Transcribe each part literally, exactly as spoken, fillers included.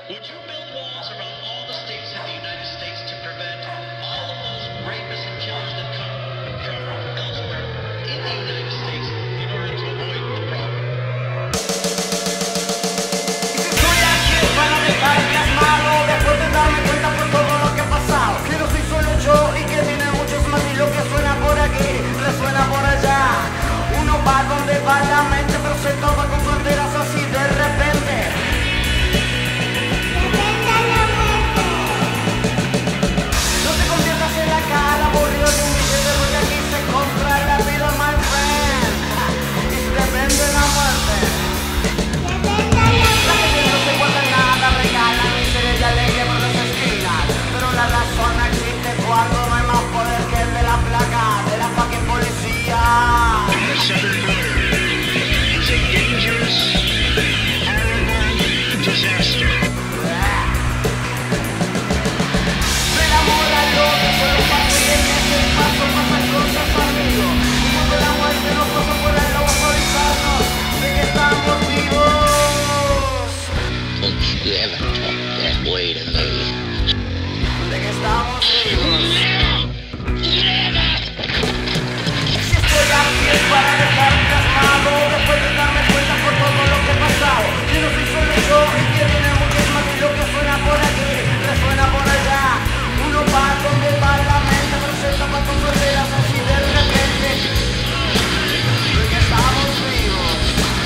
Would you build walls around all the states in the United States to prevent all of those rapists and killers that come from elsewhere in the United States in order to avoid the problem? Estoy aquí para dejar plasmado, después de darme cuenta por todo lo que ha pasado, que no soy solo yo y que vienen muchos más y lo que suena por aquí resuena por allá. Uno va donde va la mente, pero se topa con fronteras así de repente. No te conviertas en la cara aburrido de un billete, porque aquí se compra la vida, my friend, y depende de la muerte. La gente no se guarda nada, regalan miserias y alegría por las esquinas, pero la razón no existe cuando no hay más poder que el de la placa, de la fucking policía. The southern border is a dangerous, horrible disaster. Me enamora el odio, solo paso y en ese paso pasan cosas, amigo. Y cuando la muerte nos pasa por el lobo a avisarnos de que estamos vivos. Don't you ever talk that way to me. De que estamos vivos. Si estoy aquí es para dejar plasmado, después de darme cuenta por todo lo que he pasado, que no soy solo yo y que viene muchos más y lo que suena por aquí resuena por allá. Uno va donde va la mente, pero se tapa con fronteras así de repente. De que estamos vivos.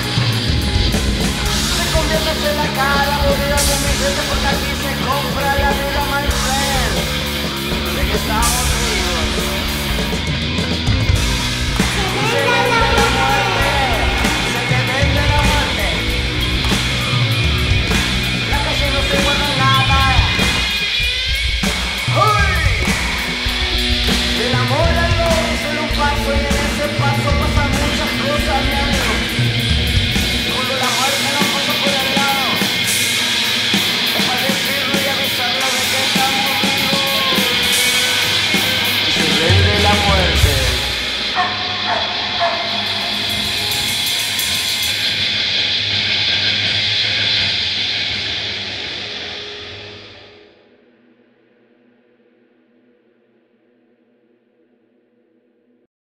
Se convierte en la cara aburrida de mi gente, porque aquí se compra la vida, my friend. De que estamos vivos.